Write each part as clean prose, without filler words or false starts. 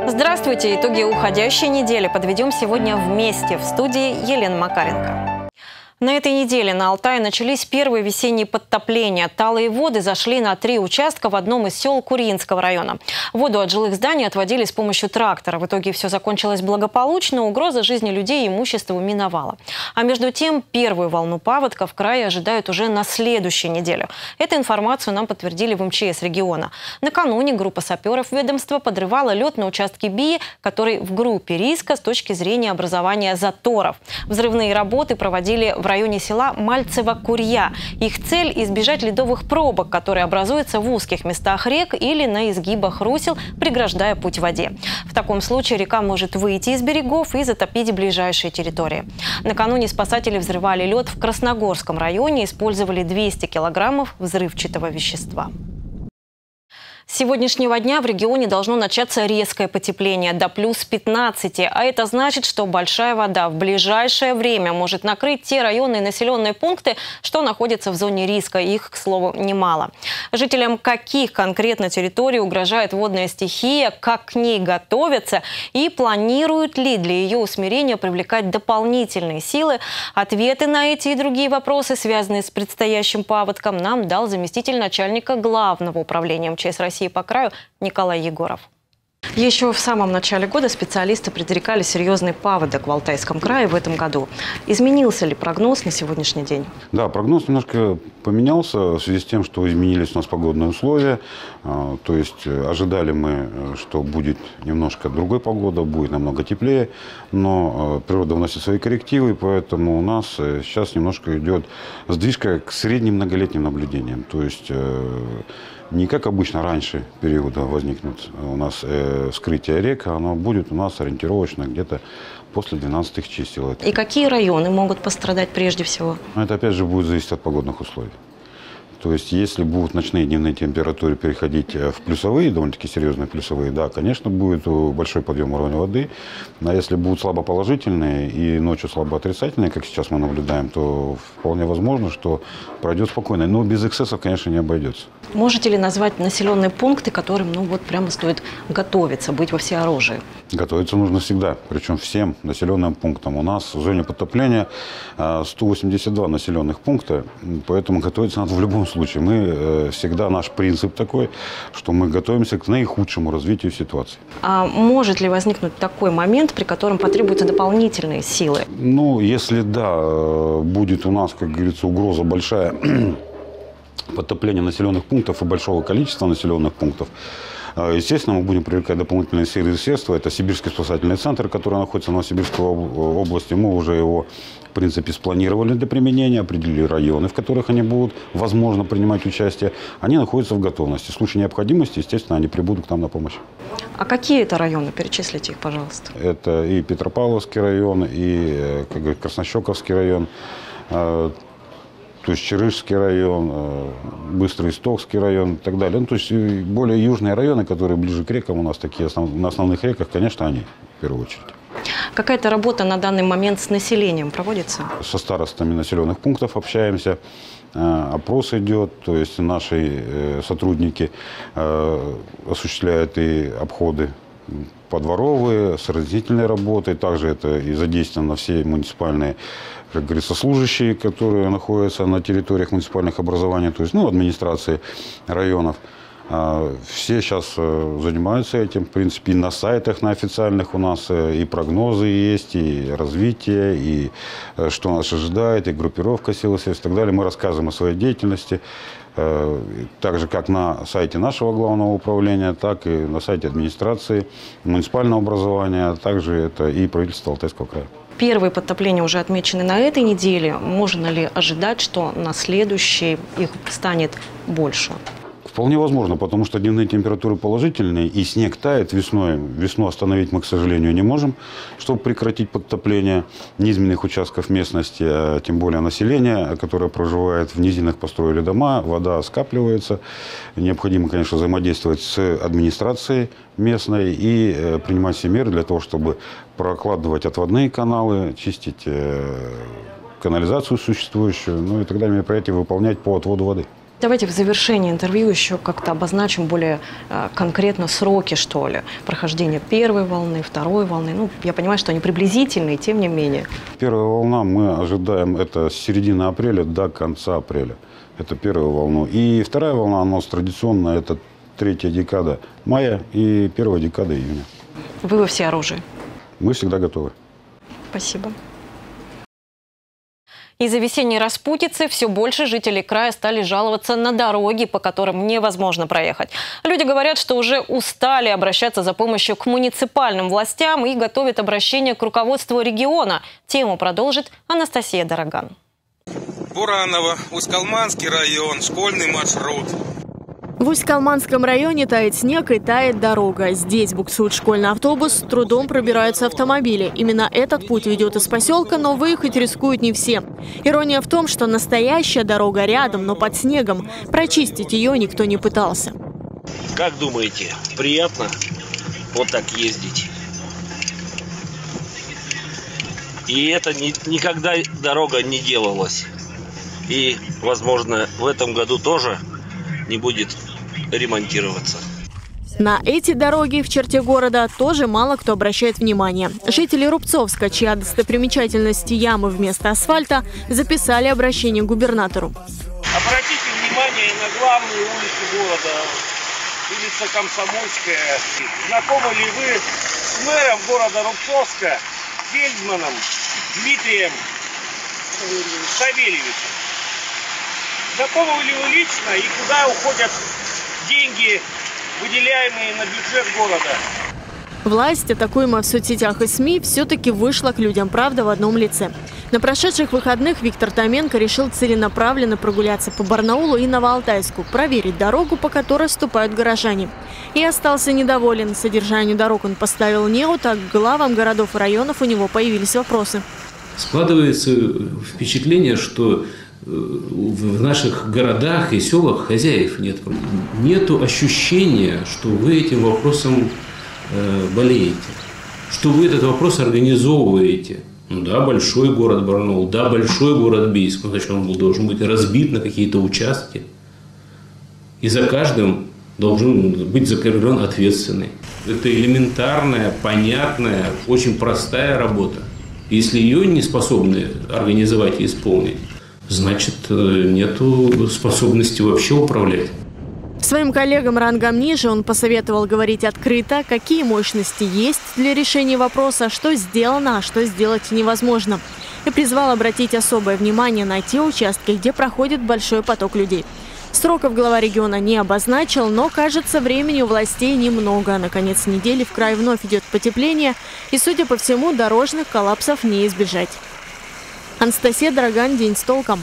Здравствуйте! Итоги уходящей недели подведем сегодня вместе. В студии Елена Макаренко. На этой неделе на Алтае начались первые весенние подтопления. Талые воды зашли на 3 участка в одном из сел Курьинского района. Воду от жилых зданий отводили с помощью трактора. В итоге все закончилось благополучно, угроза жизни людей и имущества миновала. А между тем, первую волну паводка в крае ожидают уже на следующей неделе. Эту информацию нам подтвердили в МЧС региона. Накануне группа саперов ведомства подрывала лед на участке БИИ, который в группе риска с точки зрения образования заторов. Взрывные работы проводили в районе села Мальцево-Курья. Их цель – избежать ледовых пробок, которые образуются в узких местах рек или на изгибах русел, преграждая путь воде. В таком случае река может выйти из берегов и затопить ближайшие территории. Накануне спасатели взрывали лед в Красногорском районе, использовали 200 килограммов взрывчатого вещества. С сегодняшнего дня в регионе должно начаться резкое потепление до плюс 15. А это значит, что большая вода в ближайшее время может накрыть те районы и населенные пункты, что находятся в зоне риска. Их, к слову, немало. Жителям каких конкретно территорий угрожает водная стихия, как к ней готовятся и планируют ли для ее усмирения привлекать дополнительные силы? Ответы на эти и другие вопросы, связанные с предстоящим паводком, нам дал заместитель начальника Главного управления МЧС России по краю Николай Егоров. Еще в самом начале года специалисты предрекали серьезный паводок в Алтайском крае в этом году. Изменился ли прогноз на сегодняшний день? Да, прогноз немножко поменялся в связи с тем, что изменились у нас погодные условия. То есть ожидали мы, что будет немножко другой погода, будет намного теплее, но природа вносит свои коррективы, поэтому у нас сейчас немножко идет сдвижка к средним многолетним наблюдениям. То есть не как обычно раньше периода возникнет у нас вскрытие рек, оно будет у нас ориентировочно где-то после 12 чисел. И какие районы могут пострадать прежде всего? Это опять же будет зависеть от погодных условий. То есть, если будут ночные и дневные температуры переходить в плюсовые, довольно-таки серьезные плюсовые, да, конечно, будет большой подъем уровня воды. А если будут слабоположительные и ночью слабо отрицательные, как сейчас мы наблюдаем, то вполне возможно, что пройдет спокойно. Но без эксцессов, конечно, не обойдется. Можете ли назвать населенные пункты, которым прямо стоит готовиться, быть во всеоружии? Готовиться нужно всегда, причем всем населенным пунктам. У нас в зоне подтопления 182 населенных пункта, поэтому готовиться надо в любом случае. Мы всегда, наш принцип такой, что мы готовимся к наихудшему развитию ситуации. А может ли возникнуть такой момент, при котором потребуются дополнительные силы? Ну, если да, будет у нас, как говорится, угроза большая подтопления населенных пунктов и большого количества населенных пунктов, естественно, мы будем привлекать дополнительные силы и средства. Это Сибирский спасательный центр, который находится в Новосибирской области. Мы уже его, в принципе, спланировали для применения, определили районы, в которых они будут, возможно, принимать участие. Они находятся в готовности. В случае необходимости, естественно, они прибудут к нам на помощь. А какие это районы? Перечислите их, пожалуйста. Это и Петропавловский район, и Краснощековский район, то есть Черышский район, Быстроистокский район и так далее. Ну, то есть более южные районы, которые ближе к рекам у нас, такие на основных реках, конечно, они в первую очередь. Какая-то работа на данный момент с населением проводится? Со старостами населенных пунктов общаемся, опрос идет, то есть наши сотрудники осуществляют и обходы подворовые, с разъяснительной работой. Также это и задействовано все муниципальные, как говорится, служащие, которые находятся на территориях муниципальных образований, то есть администрации районов. Все сейчас занимаются этим. В принципе, и на сайтах, на официальных у нас и прогнозы есть, и развитие, и что нас ожидает, и группировка сил и средств и так далее. Мы рассказываем о своей деятельности, так же, как на сайте нашего главного управления, так и на сайте администрации, муниципального образования, а также это и правительство Алтайского края. Первые подтопления уже отмечены на этой неделе. Можно ли ожидать, что на следующей их станет больше? Вполне возможно, потому что дневные температуры положительные, и снег тает весной. Весну остановить мы, к сожалению, не можем, чтобы прекратить подтопление низменных участков местности, а тем более населения, которое проживает в низинах, построили дома, вода скапливается. Необходимо, конечно, взаимодействовать с администрацией местной и принимать все меры для того, чтобы прокладывать отводные каналы, чистить канализацию существующую, ну и так далее, мероприятия выполнять по отводу воды. Давайте в завершении интервью еще как-то обозначим более конкретно сроки, что ли, прохождения первой волны, второй волны. Ну, я понимаю, что они приблизительные, тем не менее. Первая волна мы ожидаем это с середины апреля до конца апреля. Это первая волна. И вторая волна, у нас традиционно, это 3-я декада мая и 1-я декада июня. Вы во всеоружии? Мы всегда готовы. Спасибо. Из-за весенней распутицы все больше жителей края стали жаловаться на дороги, по которым невозможно проехать. Люди говорят, что уже устали обращаться за помощью к муниципальным властям и готовят обращение к руководству региона. Тему продолжит Анастасия Дороган. Бураново, Усть-Калманский район, школьный маршрут. В Усть-Калманском районе тает снег и тает дорога. Здесь буксует школьный автобус, с трудом пробираются автомобили. Именно этот путь ведет из поселка, но выехать рискуют не все. Ирония в том, что настоящая дорога рядом, но под снегом. Прочистить ее никто не пытался. Как думаете, приятно вот так ездить? И это никогда дорога не делалась. И, возможно, в этом году тоже не будет ремонтироваться. На эти дороги в черте города тоже мало кто обращает внимание. Жители Рубцовска, чья достопримечательность ямы вместо асфальта, записали обращение к губернатору. Обратите внимание на главные улицы города. Улица Комсомольская. Знакомы ли вы с мэром города Рубцовска Фельдманом Дмитрием Савельевичем? Знакомы ли вы лично и куда уходят деньги, выделяемые на бюджет города? Власть, атакуемая в соцсетях и СМИ, все-таки вышла к людям, правда, в одном лице. На прошедших выходных Виктор Томенко решил целенаправленно прогуляться по Барнаулу и Новоалтайску, проверить дорогу, по которой ступают горожане. И остался недоволен. Содержанию дорог он поставил неуд, а к главам городов и районов у него появились вопросы. Складывается впечатление, что в наших городах и селах хозяев нет. Нету ощущения, что вы этим вопросом болеете, что вы этот вопрос организовываете. Ну да, большой город Барнаул, да, большой город Бийск, значит, он должен быть разбит на какие-то участки. И за каждым должен быть закреплен ответственный. Это элементарная, понятная, очень простая работа. Если ее не способны организовать и исполнить, значит, нету способности вообще управлять. Своим коллегам рангом ниже он посоветовал говорить открыто, какие мощности есть для решения вопроса, что сделано, а что сделать невозможно. И призвал обратить особое внимание на те участки, где проходит большой поток людей. Сроков глава региона не обозначил, но, кажется, времени у властей немного. На конец недели в край вновь идет потепление, и, судя по всему, дорожных коллапсов не избежать. Анастасия Дороган, «День с толком».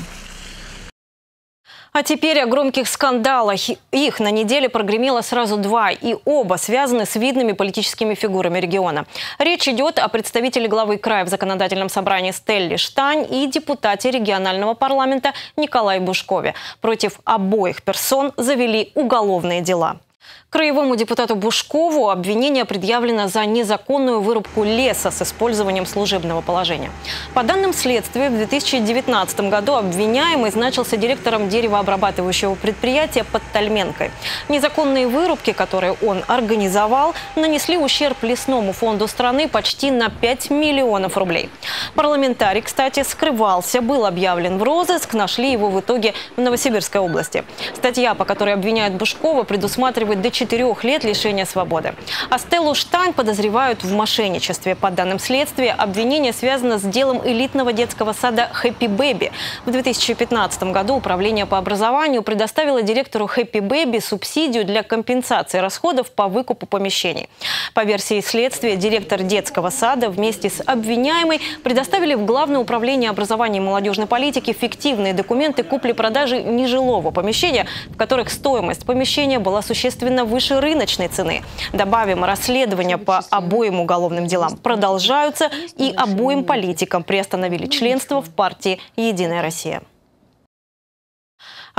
А теперь о громких скандалах. Их на неделе прогремело сразу два, и оба связаны с видными политическими фигурами региона. Речь идет о представителе главы края в законодательном собрании Стелле Штань и депутате регионального парламента Николае Бушкове. Против обоих персон завели уголовные дела. Краевому депутату Бушкову обвинение предъявлено за незаконную вырубку леса с использованием служебного положения. По данным следствия, в 2019 году обвиняемый значился директором деревообрабатывающего предприятия под Тальменкой. Незаконные вырубки, которые он организовал, нанесли ущерб лесному фонду страны почти на 5 миллионов рублей. Парламентарий, кстати, скрывался, был объявлен в розыск, нашли его в итоге в Новосибирской области. Статья, по которой обвиняют Бушкова, предусматривает до 4 лет лишения свободы. А Стеллу Штань подозревают в мошенничестве. По данным следствия, обвинение связано с делом элитного детского сада «Хэппи Бэби». В 2015 году Управление по образованию предоставило директору «Хэппи Бэби» субсидию для компенсации расходов по выкупу помещений. По версии следствия, директор детского сада вместе с обвиняемой предоставили в Главное управление образования и молодежной политики фиктивные документы купли-продажи нежилого помещения, в которых стоимость помещения была существенно выше рыночной цены. Добавим, расследования по обоим уголовным делам продолжаются, и обоим политикам приостановили членство в партии «Единая Россия».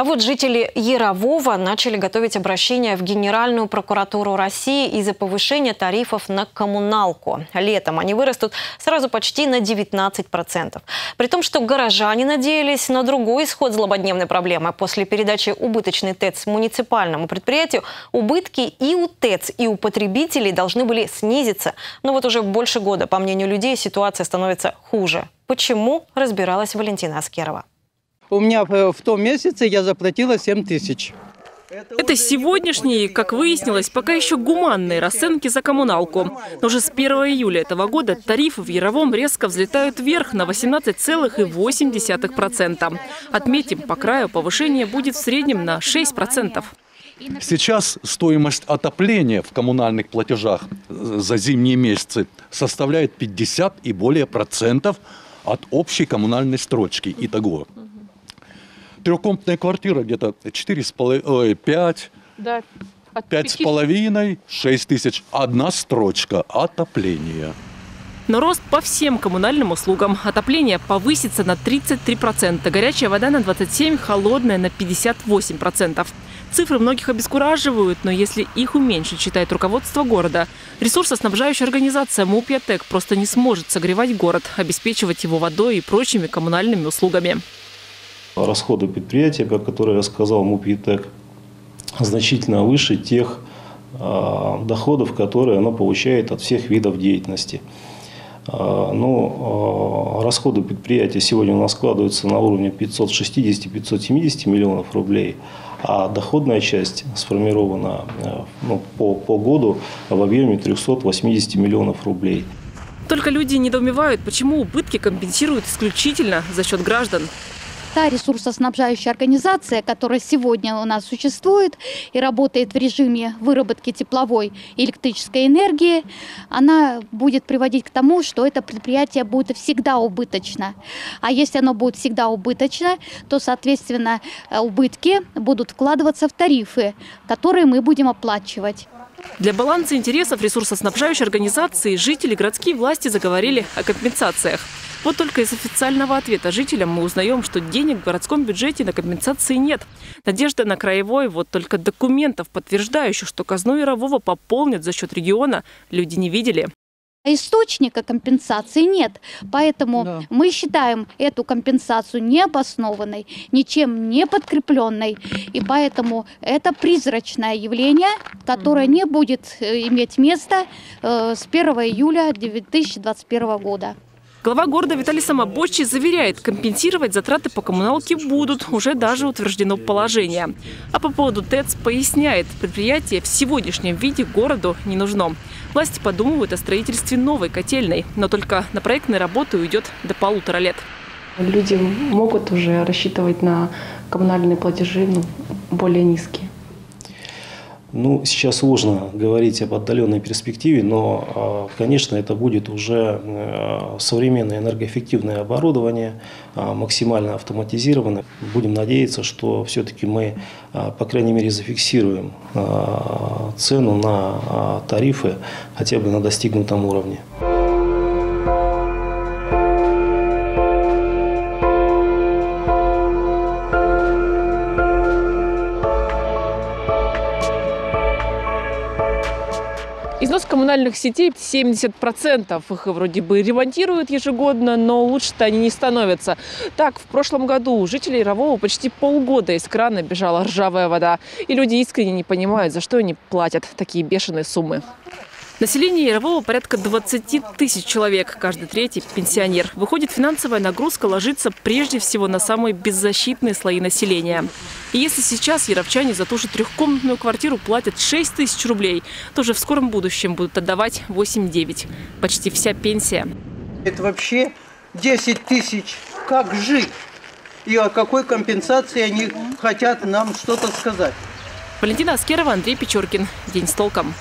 А вот жители Ярового начали готовить обращение в Генеральную прокуратуру России из-за повышения тарифов на коммуналку. Летом они вырастут сразу почти на 19%. При том, что горожане надеялись на другой исход злободневной проблемы. После передачи убыточной ТЭЦ муниципальному предприятию убытки и у ТЭЦ, и у потребителей должны были снизиться. Но вот уже больше года, по мнению людей, ситуация становится хуже. Почему, разбиралась Валентина Аскерова. У меня в том месяце я заплатила 7 тысяч. Это сегодняшние, как выяснилось, пока еще гуманные расценки за коммуналку. Но уже с 1 июля этого года тарифы в Яровом резко взлетают вверх на 18,8%. Отметим, по краю повышение будет в среднем на 6%. Сейчас стоимость отопления в коммунальных платежах за зимние месяцы составляет 50 и более процентов от общей коммунальной строчки. Итого. Трехкомнатная квартира где-то 5, да, 5,5, 6 тысяч. Одна строчка отопления. Но рост по всем коммунальным услугам. Отопление повысится на 33%, горячая вода на 27%, холодная на 58%. Цифры многих обескураживают, но если их уменьшить, считает руководство города, ресурсоснабжающая организация МУП «ЯТЭК» просто не сможет согревать город, обеспечивать его водой и прочими коммунальными услугами. Расходы предприятия, про которые я сказал, МУП «ЯТЭК», значительно выше тех доходов, которые оно получает от всех видов деятельности. Но расходы предприятия сегодня у нас складываются на уровне 560-570 миллионов рублей, а доходная часть сформирована по году в объеме 380 миллионов рублей. Только люди недоумевают, почему убытки компенсируют исключительно за счет граждан. Та ресурсоснабжающая организация, которая сегодня у нас существует и работает в режиме выработки тепловой и электрической энергии, она будет приводить к тому, что это предприятие будет всегда убыточно. А если оно будет всегда убыточно, то, соответственно, убытки будут вкладываться в тарифы, которые мы будем оплачивать. Для баланса интересов ресурсоснабжающей организации жители городские власти заговорили о компенсациях. Вот только из официального ответа жителям мы узнаем, что денег в городском бюджете на компенсации нет. Надежда на краевой, вот только документов, подтверждающих, что казну Ярового пополнят за счет региона, люди не видели. Источника компенсации нет, поэтому мы считаем эту компенсацию необоснованной, ничем не подкрепленной, и поэтому это призрачное явление, которое не будет иметь места с 1 июля 2021 года. Глава города Виталий Самобойчий заверяет, компенсировать затраты по коммуналке будут, уже даже утверждено положение. А по поводу ТЭЦ поясняет, предприятие в сегодняшнем виде городу не нужно. Власти подумывают о строительстве новой котельной, но только на проектные работы уйдет до 1,5 лет. Люди могут уже рассчитывать на коммунальные платежи более низкие. Сейчас сложно говорить об отдаленной перспективе, но, конечно, это будет уже современное энергоэффективное оборудование, максимально автоматизированное. Будем надеяться, что все-таки мы, по крайней мере, зафиксируем цену на тарифы хотя бы на достигнутом уровне. Износ коммунальных сетей 70%. Их вроде бы ремонтируют ежегодно, но лучше-то они не становятся. Так, в прошлом году у жителей Ярового почти полгода из крана бежала ржавая вода. И люди искренне не понимают, за что они платят такие бешеные суммы. Население Ярового порядка 20 тысяч человек. Каждый третий – пенсионер. Выходит, финансовая нагрузка ложится прежде всего на самые беззащитные слои населения. И если сейчас яровчане за ту же трехкомнатную квартиру платят 6 тысяч рублей, то уже в скором будущем будут отдавать 8-9. Почти вся пенсия. Это вообще 10 тысяч. Как жить? И о какой компенсации они хотят нам что-то сказать? Валентина Аскерова, Андрей Печоркин. День с толком.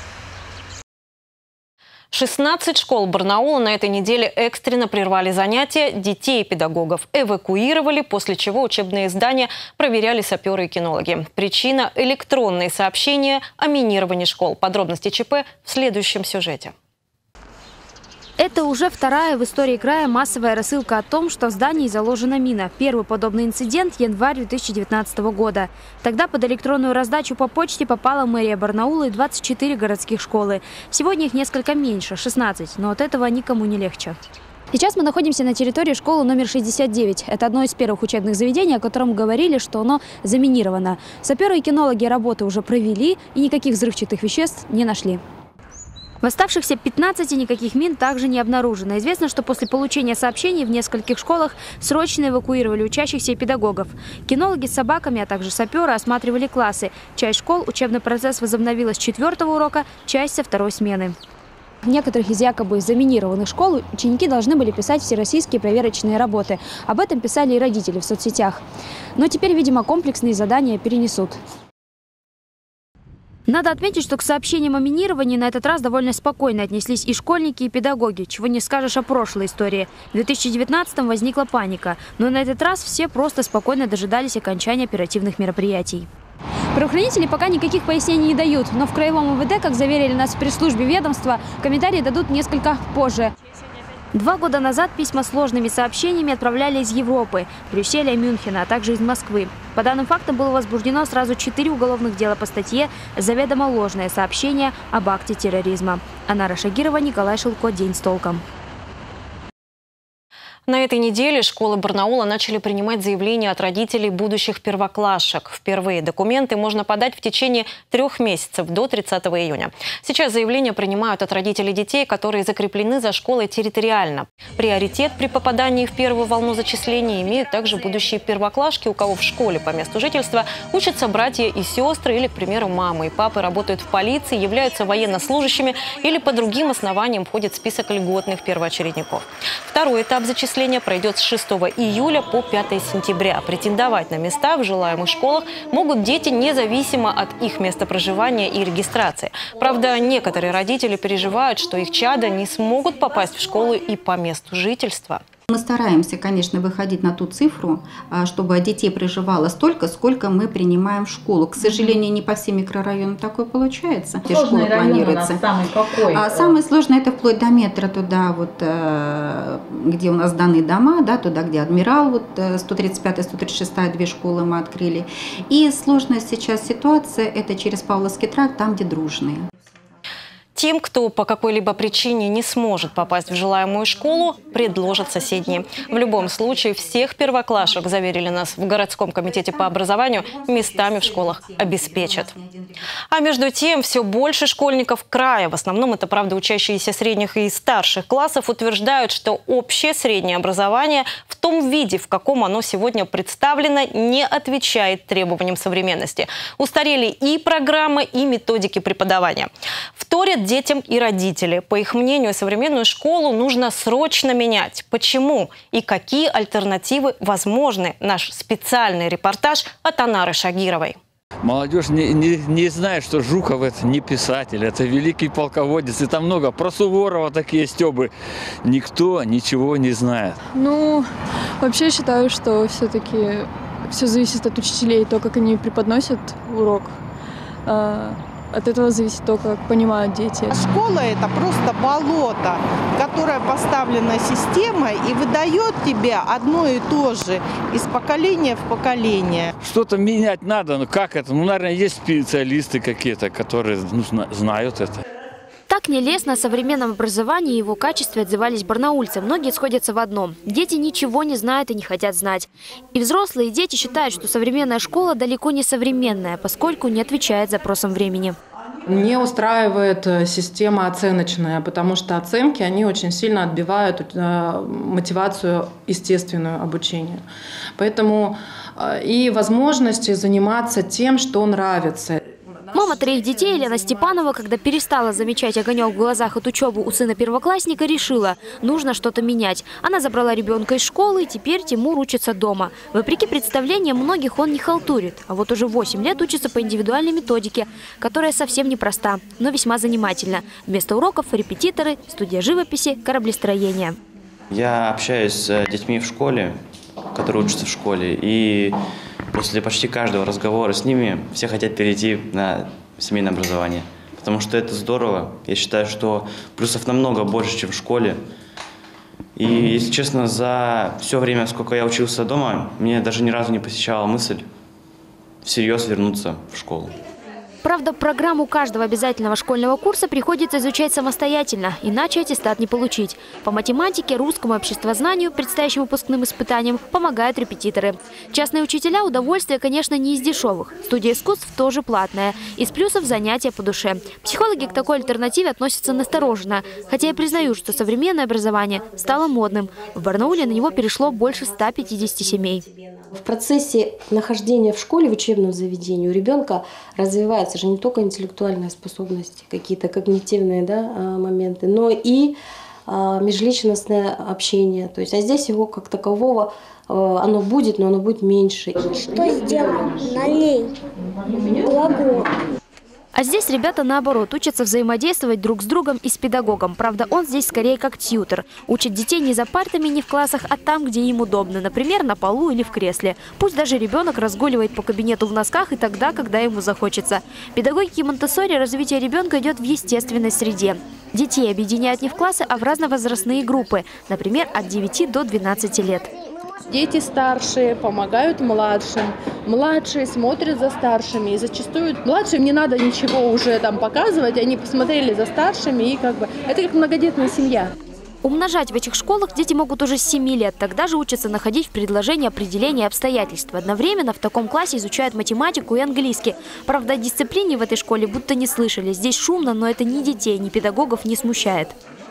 16 школ Барнаула на этой неделе экстренно прервали занятия, детей и педагогов эвакуировали, после чего учебные здания проверяли саперы и кинологи. Причина – электронные сообщения о минировании школ. Подробности ЧП в следующем сюжете. Это уже вторая в истории края массовая рассылка о том, что в здании заложена мина. Первый подобный инцидент – январь 2019 года. Тогда под электронную раздачу по почте попала мэрия Барнаула и 24 городских школы. Сегодня их несколько меньше – 16, но от этого никому не легче. Сейчас мы находимся на территории школы номер 69. Это одно из первых учебных заведений, о котором говорили, что оно заминировано. Саперы и кинологи работы уже провели и никаких взрывчатых веществ не нашли. В оставшихся 15 никаких мин также не обнаружено. Известно, что после получения сообщений в нескольких школах срочно эвакуировали учащихся и педагогов. Кинологи с собаками, а также саперы осматривали классы. Часть школ учебный процесс возобновила с 4-го урока, часть со 2-й смены. В некоторых из якобы заминированных школ ученики должны были писать всероссийские проверочные работы. Об этом писали и родители в соцсетях. Но теперь, видимо, комплексные задания перенесут. Надо отметить, что к сообщениям о минировании на этот раз довольно спокойно отнеслись и школьники, и педагоги, чего не скажешь о прошлой истории. В 2019-м возникла паника, но на этот раз все просто спокойно дожидались окончания оперативных мероприятий. Правоохранители пока никаких пояснений не дают, но в Краевом МВД, как заверили нас в пресс-службе ведомства, комментарии дадут несколько позже. 2 года назад письма с сложными сообщениями отправляли из Европы, Брюсселя и Мюнхена, а также из Москвы. По данным фактам было возбуждено сразу 4 уголовных дела по статье «Заведомо ложное сообщение об акте терроризма». Анара Шагирова, Николай Шилко. День с толком. На этой неделе школы Барнаула начали принимать заявления от родителей будущих первоклашек. Впервые документы можно подать в течение 3 месяцев до 30 июня. Сейчас заявления принимают от родителей детей, которые закреплены за школой территориально. Приоритет при попадании в первую волну зачисления имеют также будущие первоклашки, у кого в школе по месту жительства учатся братья и сестры или, к примеру, мамы и папы работают в полиции, являются военнослужащими или по другим основаниям входят в список льготных первоочередников. Второй этап зачисления пройдет с 6 июля по 5 сентября. Претендовать на места в желаемых школах могут дети независимо от их места проживания и регистрации. Правда, некоторые родители переживают, что их чада не смогут попасть в школу и по месту жительства. Мы стараемся, конечно, выходить на ту цифру, чтобы детей проживало столько, сколько мы принимаем в школу. К сожалению, не по всем микрорайонам такое получается. Сложный район планируется. У нас самый какой? Самый сложный это вплоть до метра туда, вот, где у нас даны дома, да, туда, где Адмирал, вот 135-136, 2 школы мы открыли. И сложная сейчас ситуация это через Павловский тракт, там, где Дружные. Тем, кто по какой-либо причине не сможет попасть в желаемую школу, предложат соседние. В любом случае, всех первоклашек, заверили нас в городском комитете по образованию, местами в школах обеспечат. А между тем, все больше школьников края, в основном это, правда, учащиеся средних и старших классов, утверждают, что общее среднее образование в том виде, в каком оно сегодня представлено, не отвечает требованиям современности. Устарели и программы, и методики преподавания. Вторят детям и родители. По их мнению, современную школу нужно срочно менять. Почему и какие альтернативы возможны? Наш специальный репортаж от Анары Шагировой. Молодежь не знает, что Жуков это не писатель, это великий полководец. И там много. Про Суворова такие стёбы. Никто ничего не знает. Ну, вообще считаю, что все-таки все зависит от учителей, то, как они преподносят урок. От этого зависит то, как понимают дети. Школа – это просто болото, которое поставлено системой и выдает тебе одно и то же из поколения в поколение. Что-то менять надо, но как это? Ну, наверное, есть специалисты какие-то, которые знают это. Так нелестно о современном образовании и его качестве отзывались барнаульцы. Многие сходятся в одном. Дети ничего не знают и не хотят знать. И взрослые, и дети считают, что современная школа далеко не современная, поскольку не отвечает запросам времени. Не устраивает система оценочная, потому что оценки, они очень сильно отбивают мотивацию естественную обучения. Поэтому и возможности заниматься тем, что нравится. Мама 3 детей Елена Степанова, когда перестала замечать огонек в глазах от учебы у сына первоклассника, решила – нужно что-то менять. Она забрала ребенка из школы, и теперь Тимур учится дома. Вопреки представлениям многих, он не халтурит. А вот уже 8 лет учится по индивидуальной методике, которая совсем непроста, но весьма занимательна. Вместо уроков – репетиторы, студия живописи, кораблестроения. Я общаюсь с детьми в школе, которые учатся в школе, и после почти каждого разговора с ними все хотят перейти на семейное образование. потому что это здорово. Я считаю, что плюсов намного больше, чем в школе. И, если честно, за все время, сколько я учился дома, мне даже ни разу не посещала мысль всерьез вернуться в школу. Правда, программу каждого обязательного школьного курса приходится изучать самостоятельно, иначе аттестат не получить. По математике, русскому, обществознанию, предстоящим выпускным испытаниям помогают репетиторы. Частные учителя – удовольствие, конечно, не из дешевых. Студия искусств тоже платная. Из плюсов – занятия по душе. Психологи к такой альтернативе относятся настороженно, хотя и признают, что современное образование стало модным. В Барнауле на него перешло больше 150 семей. В процессе нахождения в школе, в учебном заведении у ребенка развиваются же не только интеллектуальные способности, какие-то когнитивные моменты, но и межличностное общение. То есть, а здесь его как такового оно будет, но оно будет меньше. Что сделаем? Налей. Глагол. А здесь ребята, наоборот, учатся взаимодействовать друг с другом и с педагогом. Правда, он здесь скорее как тьютер. Учит детей не за партами, не в классах, а там, где им удобно. Например, на полу или в кресле. Пусть даже ребенок разгуливает по кабинету в носках и тогда, когда ему захочется. Педагогики Монтессори развитие ребенка идет в естественной среде. Детей объединяют не в классы, а в разновозрастные группы. Например, от 9 до 12 лет. Дети старшие помогают младшим, младшие смотрят за старшими. И зачастую младшим не надо ничего уже там показывать, они посмотрели за старшими, и это как многодетная семья. Умножать в этих школах дети могут уже с 7 лет. Тогда же учатся находить в предложении определения обстоятельств. Одновременно в таком классе изучают математику и английский. Правда, о дисциплине в этой школе будто не слышали. Здесь шумно, но это ни детей, ни педагогов не смущает.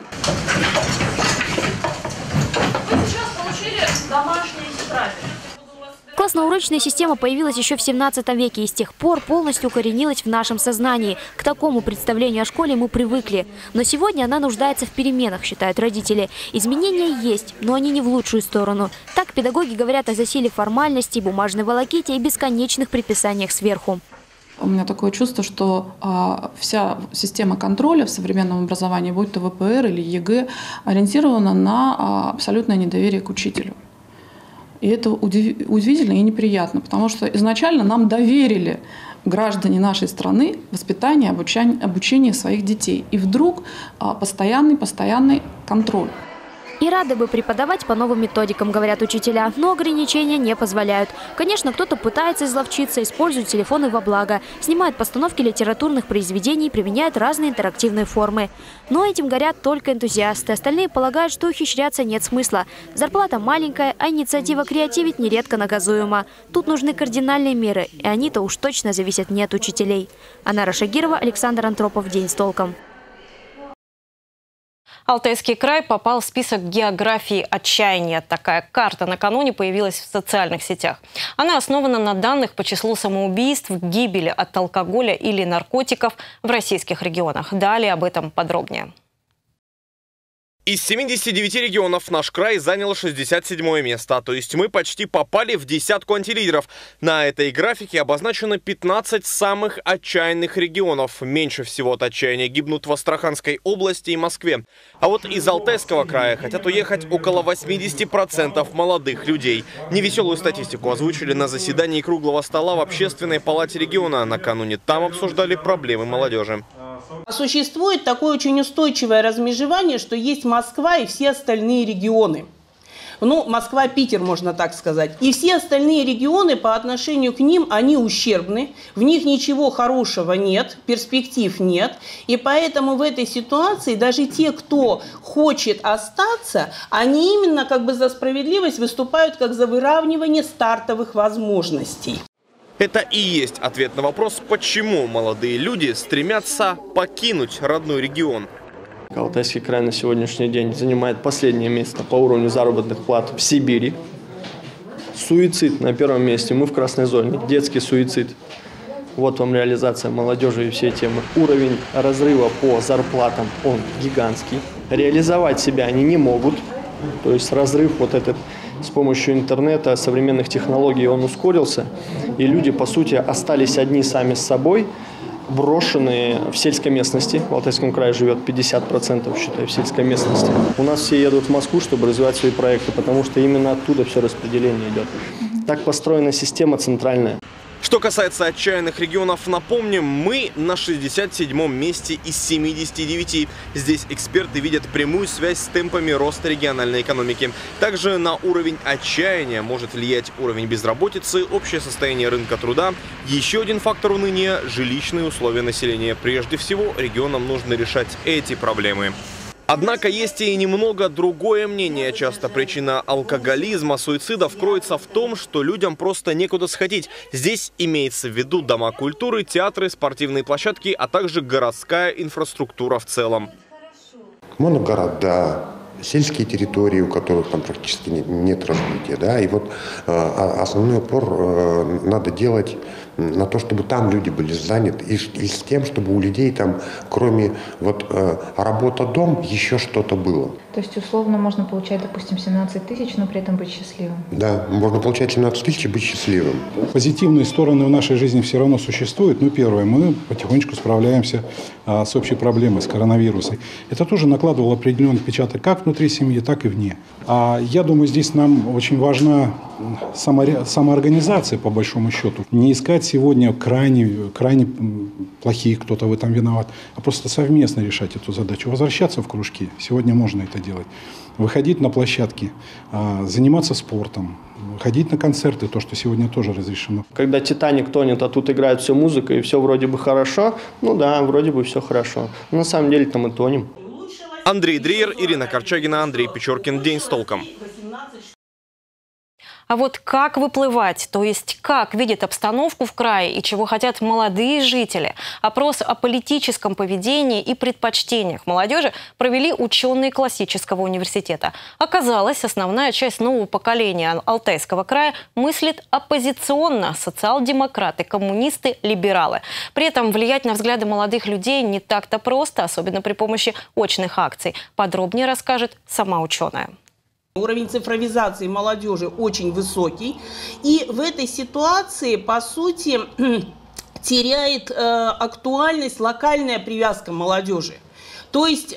Домашние тетради. Классно-урочная система появилась еще в 17 веке и с тех пор полностью укоренилась в нашем сознании. К такому представлению о школе мы привыкли. Но сегодня она нуждается в переменах, считают родители. Изменения есть, но они не в лучшую сторону. Так педагоги говорят о засилии формальностей, бумажной волоките и бесконечных предписаниях сверху. У меня такое чувство, что вся система контроля в современном образовании, будь то ВПР или ЕГЭ, ориентирована на абсолютное недоверие к учителю. И это удивительно и неприятно, потому что изначально нам доверили граждане нашей страны воспитание, обучение своих детей. И вдруг постоянный контроль. И рады бы преподавать по новым методикам, говорят учителя, но ограничения не позволяют. Конечно, кто-то пытается изловчиться, использует телефоны во благо, снимает постановки литературных произведений, применяет разные интерактивные формы. Но этим горят только энтузиасты. Остальные полагают, что ухищряться нет смысла. Зарплата маленькая, а инициатива креативить нередко наказуема. Тут нужны кардинальные меры, и они-то уж точно зависят не от учителей. Анара Шагирова, Александр Антропов. День с толком. Алтайский край попал в список географии отчаяния. Такая карта накануне появилась в социальных сетях. Она основана на данных по числу самоубийств, гибели от алкоголя или наркотиков в российских регионах. Далее об этом подробнее. Из 79 регионов наш край занял 67-е место, то есть мы почти попали в десятку антилидеров. На этой графике обозначено 15 самых отчаянных регионов. Меньше всего от отчаяния гибнут в Астраханской области и Москве. А вот из Алтайского края хотят уехать около 80% молодых людей. Невеселую статистику озвучили на заседании круглого стола в Общественной палате региона. Накануне там обсуждали проблемы молодежи. Существует такое очень устойчивое размежевание, что есть Москва и все остальные регионы. Ну, Москва-Питер, можно так сказать. И все остальные регионы по отношению к ним, они ущербны. В них ничего хорошего нет, перспектив нет. И поэтому в этой ситуации даже те, кто хочет остаться, они именно за справедливость выступают как за выравнивание стартовых возможностей. Это и есть ответ на вопрос, почему молодые люди стремятся покинуть родной регион. Алтайский край на сегодняшний день занимает последнее место по уровню заработных плат в Сибири. Суицид на первом месте. Мы в красной зоне. Детский суицид. Вот вам реализация молодежи и все темы. Уровень разрыва по зарплатам, он гигантский. Реализовать себя они не могут. То есть разрыв вот этот с помощью интернета, современных технологий, он ускорился. И люди, по сути, остались одни сами с собой, брошенные в сельской местности. В Алтайском крае живет 50%, считай, в сельской местности. У нас все едут в Москву, чтобы развивать свои проекты, потому что именно оттуда все распределение идет. Так построена система центральная. Что касается отчаянных регионов, напомним, мы на 67-м месте из 79. Здесь эксперты видят прямую связь с темпами роста региональной экономики. Также на уровень отчаяния может влиять уровень безработицы, общее состояние рынка труда. Еще один фактор уныния – жилищные условия населения. Прежде всего, регионам нужно решать эти проблемы. Однако есть и немного другое мнение. Часто причина алкоголизма, суицидов кроется в том, что людям просто некуда сходить. Здесь имеется в виду дома культуры, театры, спортивные площадки, а также городская инфраструктура в целом. Моногорода, сельские территории, у которых там практически нет развития. Да? И вот основной упор надо делать на то, чтобы там люди были заняты, и с тем, чтобы у людей там, кроме работа-дом, еще что-то было. То есть условно можно получать, допустим, 17 тысяч, но при этом быть счастливым? Да, можно получать 17 тысяч и быть счастливым. Позитивные стороны в нашей жизни все равно существуют. Ну, первое, мы потихонечку справляемся с общей проблемой, с коронавирусом. Это тоже накладывало определенный отпечаток как внутри семьи, так и вне. Я думаю, здесь нам очень важна самоорганизация, по большому счету. Не искать сегодня крайне плохих, кто-то в этом виноват, а просто совместно решать эту задачу. Возвращаться в кружки. Сегодня можно это делать. Выходить на площадки, заниматься спортом, ходить на концерты, то, что сегодня тоже разрешено. Когда «Титаник» тонет, а тут играет все музыка, и все вроде бы хорошо, ну да, вроде бы все хорошо. Но на самом деле там мы тонем. Андрей Дриер, Ирина Корчагина, Андрей Печоркин. День с толком. А вот как выплывать, то есть как видят обстановку в крае и чего хотят молодые жители? Опрос о политическом поведении и предпочтениях молодежи провели ученые классического университета. Оказалось, основная часть нового поколения Алтайского края мыслит оппозиционно – социал-демократы, коммунисты, либералы. При этом влиять на взгляды молодых людей не так-то просто, особенно при помощи очных акций. Подробнее расскажет сама ученая. Уровень цифровизации молодежи очень высокий. И в этой ситуации, по сути, теряет актуальность локальная привязка молодежи. То есть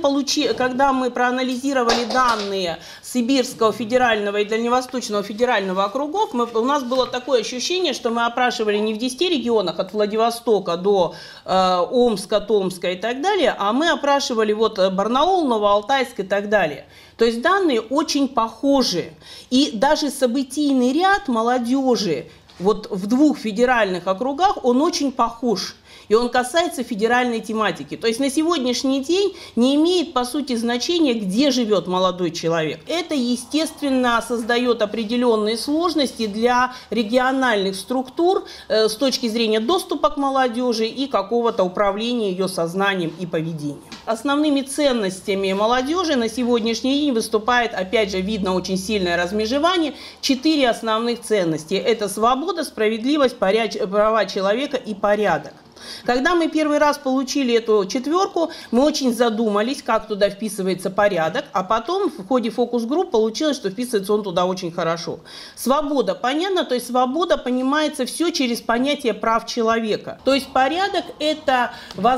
когда мы проанализировали данные Сибирского федерального и Дальневосточного федерального округов, у нас было такое ощущение, что мы опрашивали не в 10 регионах от Владивостока до Омска, Томска и так далее, а мы опрашивали Барнаул, Новоалтайск и так далее. То есть данные очень похожи. И даже событийный ряд молодежи в 2 федеральных округах, он очень похож. И он касается федеральной тематики. То есть на сегодняшний день не имеет, по сути, значения, где живет молодой человек. Это, естественно, создает определенные сложности для региональных структур с точки зрения доступа к молодежи и какого-то управления ее сознанием и поведением. Основными ценностями молодежи на сегодняшний день выступает, опять же, видно очень сильное размежевание, 4 основных ценности. Это свобода, справедливость, права человека и порядок. Когда мы первый раз получили эту 4, мы очень задумались, как туда вписывается порядок, а потом в ходе фокус-групп получилось, что вписывается он туда очень хорошо. Свобода, понятно, то есть свобода понимается все через понятие прав человека. То есть порядок – это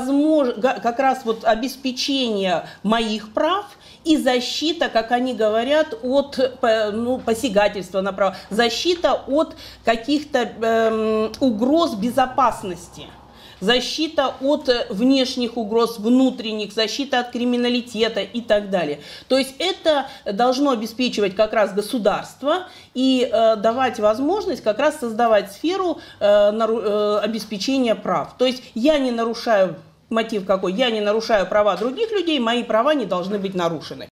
как раз обеспечение моих прав и защита, как они говорят, от посягательства на право, защита от каких-то угроз безопасности. Защита от внешних угроз, внутренних, защита от криминалитета и так далее. То есть это должно обеспечивать как раз государство и давать возможность как раз создавать сферу обеспечения прав. То есть я не нарушаю, мотив какой, я не нарушаю права других людей, мои права не должны быть нарушены.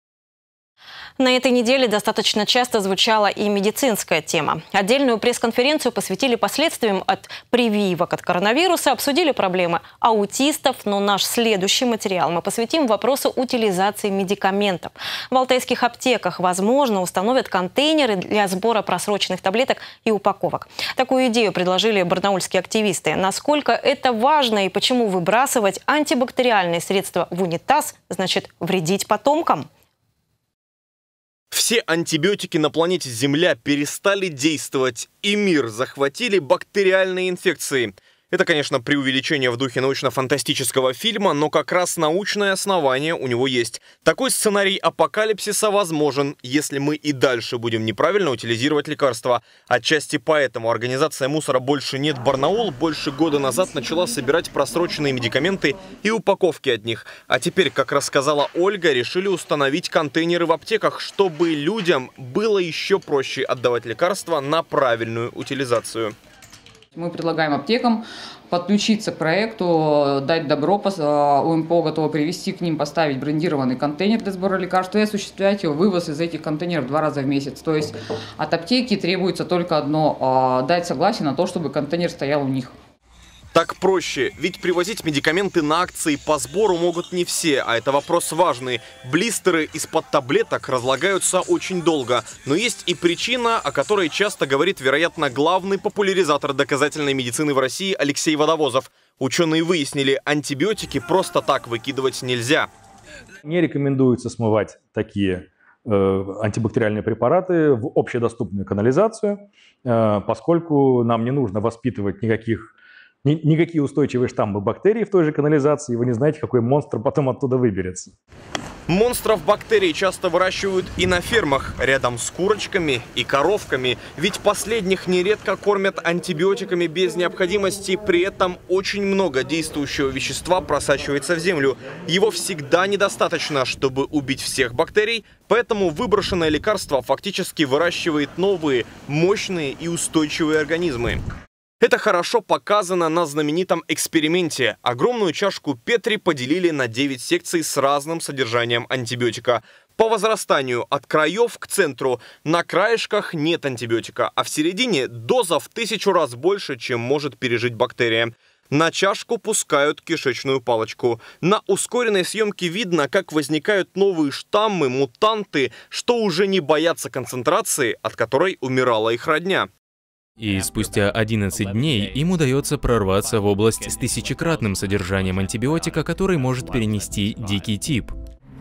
На этой неделе достаточно часто звучала и медицинская тема. Отдельную пресс-конференцию посвятили последствиям от прививок от коронавируса, обсудили проблемы аутистов, но наш следующий материал мы посвятим вопросу утилизации медикаментов. В алтайских аптеках, возможно, установят контейнеры для сбора просроченных таблеток и упаковок. Такую идею предложили барнаульские активисты. Насколько это важно и почему выбрасывать антибактериальные средства в унитаз значит вредить потомкам? Все антибиотики на планете Земля перестали действовать, и мир захватили бактериальные инфекции. Это, конечно, преувеличение в духе научно-фантастического фильма, но как раз научное основание у него есть. Такой сценарий апокалипсиса возможен, если мы и дальше будем неправильно утилизировать лекарства. Отчасти поэтому организация «Мусора больше нет Барнаул» больше года назад начала собирать просроченные медикаменты и упаковки от них. А теперь, как рассказала Ольга, решили установить контейнеры в аптеках, чтобы людям было еще проще отдавать лекарства на правильную утилизацию. Мы предлагаем аптекам подключиться к проекту, дать добро, УМПО готово привести к ним, поставить брендированный контейнер для сбора лекарств и осуществлять его вывоз из этих контейнеров 2 раза в месяц. То есть от аптеки требуется только одно – дать согласие на то, чтобы контейнер стоял у них. Так проще, ведь привозить медикаменты на акции по сбору могут не все, а это вопрос важный. Блистеры из-под таблеток разлагаются очень долго. Но есть и причина, о которой часто говорит, вероятно, главный популяризатор доказательной медицины в России Алексей Водовозов. Ученые выяснили, антибиотики просто так выкидывать нельзя. Не рекомендуется смывать такие антибактериальные препараты в общедоступную канализацию, поскольку нам не нужно воспитывать никакие устойчивые штаммы бактерий в той же канализации, вы не знаете, какой монстр потом оттуда выберется. Монстров бактерий часто выращивают и на фермах, рядом с курочками и коровками. Ведь последних нередко кормят антибиотиками без необходимости, при этом очень много действующего вещества просачивается в землю. Его всегда недостаточно, чтобы убить всех бактерий, поэтому выброшенное лекарство фактически выращивает новые, мощные и устойчивые организмы. Это хорошо показано на знаменитом эксперименте. Огромную чашку Петри поделили на 9 секций с разным содержанием антибиотика. По возрастанию от краев к центру на краешках нет антибиотика, а в середине доза в 1000 раз больше, чем может пережить бактерия. На чашку пускают кишечную палочку. На ускоренной съемке видно, как возникают новые штаммы, мутанты, что уже не боятся концентрации, от которой умирала их родня. И спустя 11 дней им удается прорваться в область с 1000-кратным содержанием антибиотика, который может перенести дикий тип.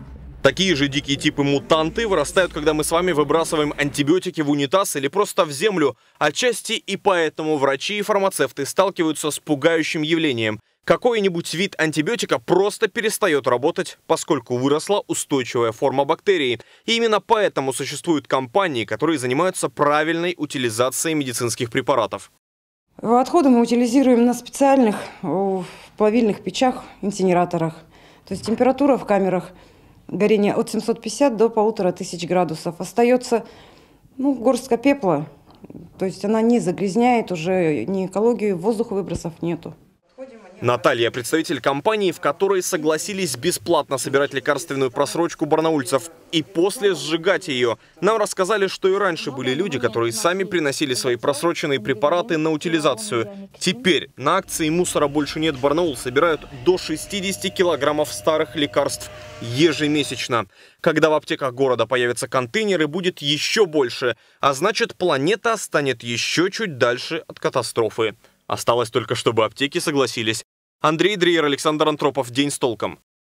Такие же дикие типы мутанты вырастают, когда мы с вами выбрасываем антибиотики в унитаз или просто в землю. Отчасти и поэтому врачи и фармацевты сталкиваются с пугающим явлением. Какой-нибудь вид антибиотика просто перестает работать, поскольку выросла устойчивая форма бактерии. И именно поэтому существуют компании, которые занимаются правильной утилизацией медицинских препаратов. Отходы мы утилизируем на специальных плавильных печах, инсинераторах. То есть температура в камерах горения от 750 до 1500 градусов. Остается горстка пепла, то есть она не загрязняет уже ни экологию, воздуха выбросов нету. Наталья – представитель компании, в которой согласились бесплатно собирать лекарственную просрочку барнаульцев и после сжигать ее. Нам рассказали, что и раньше были люди, которые сами приносили свои просроченные препараты на утилизацию. Теперь на акции «Мусора больше нет Барнаул» собирают до 60 килограммов старых лекарств ежемесячно. Когда в аптеках города появятся контейнеры, будет еще больше, а значит, планета станет еще чуть дальше от катастрофы. Осталось только, чтобы аптеки согласились. Андрей Дриер, Александр Антропов. День с толком.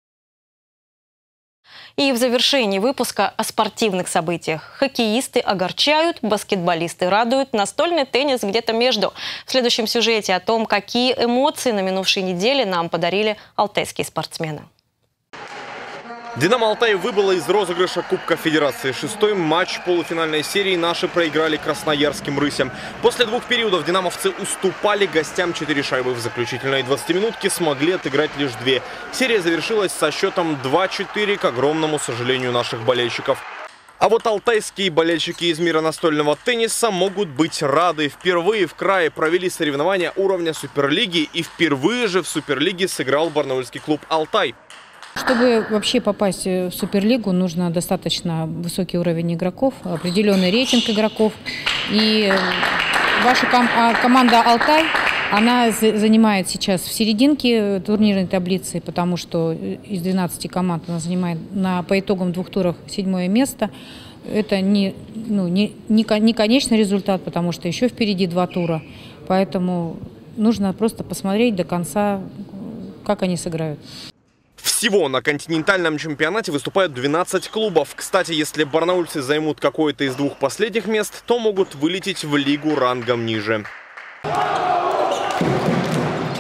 И в завершении выпуска о спортивных событиях. Хоккеисты огорчают, баскетболисты радуют, настольный теннис где-то между. В следующем сюжете о том, какие эмоции на минувшей неделе нам подарили алтайские спортсмены. «Динамо Алтай» выбыло из розыгрыша Кубка Федерации. 6-й матч полуфинальной серии наши проиграли красноярским «Рысям». После 2 периодов динамовцы уступали гостям 4 шайбы. В заключительной 20-минутке смогли отыграть лишь 2. Серия завершилась со счетом 2-4, к огромному сожалению наших болельщиков. А вот алтайские болельщики из мира настольного тенниса могут быть рады. Впервые в крае провели соревнования уровня Суперлиги, и впервые же в Суперлиге сыграл барнаульский клуб «Алтай». Чтобы вообще попасть в Суперлигу, нужно достаточно высокий уровень игроков, определенный рейтинг игроков. И ваша команда «Алтай», она занимает сейчас в серединке турнирной таблицы, потому что из 12 команд она занимает по итогам 2 туров 7-е место. Это не конечный результат, потому что еще впереди 2 тура. Поэтому нужно просто посмотреть до конца, как они сыграют. Всего на континентальном чемпионате выступают 12 клубов. Кстати, если барнаульцы займут какое-то из 2 последних мест, то могут вылететь в лигу рангом ниже.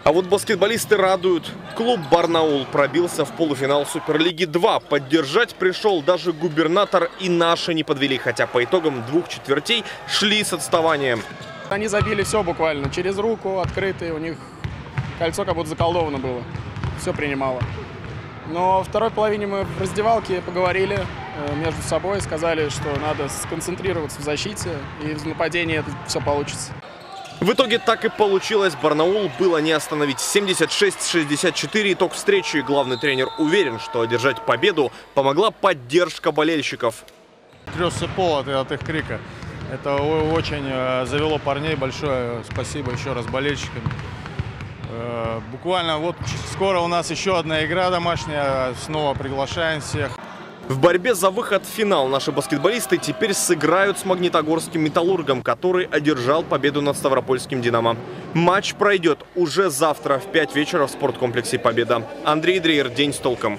А вот баскетболисты радуют. Клуб «Барнаул» пробился в полуфинал Суперлиги-2. Поддержать пришел даже губернатор, и наши не подвели, хотя по итогам 2 четвертей шли с отставанием. Они забили все буквально. Через руку, открытые. У них кольцо как будто заколдовано было. Все принимало. Но во второй половине мы в раздевалке поговорили между собой, сказали, что надо сконцентрироваться в защите, и в нападении это все получится. В итоге так и получилось. Барнаул было не остановить. 76-64 итог встречи. Главный тренер уверен, что одержать победу помогла поддержка болельщиков. Трясся пол от их крика. Это очень завело парней. Большое спасибо еще раз болельщикам. Буквально вот скоро у нас еще одна игра домашняя. Снова приглашаем всех. В борьбе за выход в финал наши баскетболисты теперь сыграют с магнитогорским «Металлургом», который одержал победу над ставропольским «Динамо». Матч пройдет уже завтра в 5 вечера в спорткомплексе «Победа». Андрей Дрейер, «День с толком».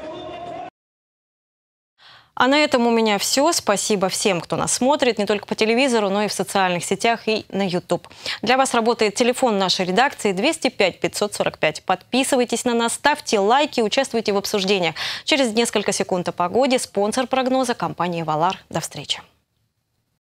А на этом у меня все. Спасибо всем, кто нас смотрит не только по телевизору, но и в социальных сетях и на YouTube. Для вас работает телефон нашей редакции 205 545. Подписывайтесь на нас, ставьте лайки, участвуйте в обсуждениях. Через несколько секунд о погоде. Спонсор прогноза — компания «Валар». До встречи.